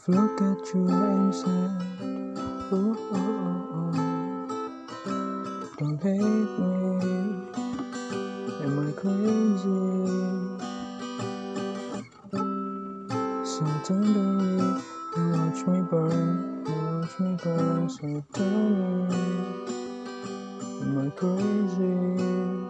look at you and say, oh, oh, oh, oh. Don't hate me, am I crazy? So tenderly, you watch me burn, so tell me, am I crazy?